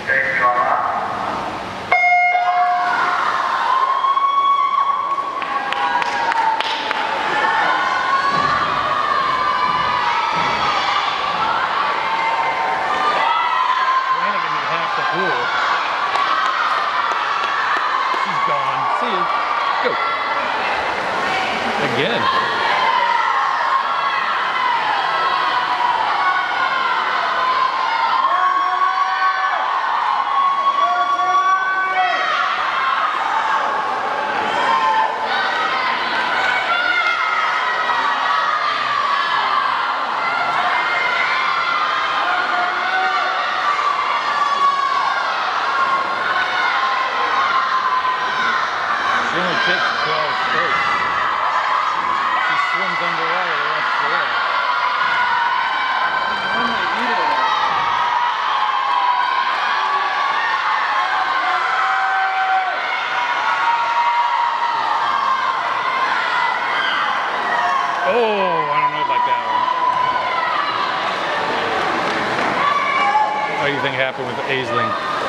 Go. Again. She only takes 12 strokes. She swims underwater the rest of the way. Oh, I don't know about that one. What do you think happened with Aisling?